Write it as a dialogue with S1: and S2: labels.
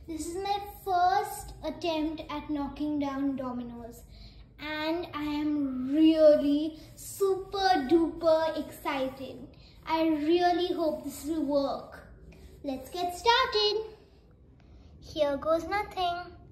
S1: This is my first attempt at knocking down dominoes and I am really super duper excited. I really hope this will work. Let's get started. Here goes nothing.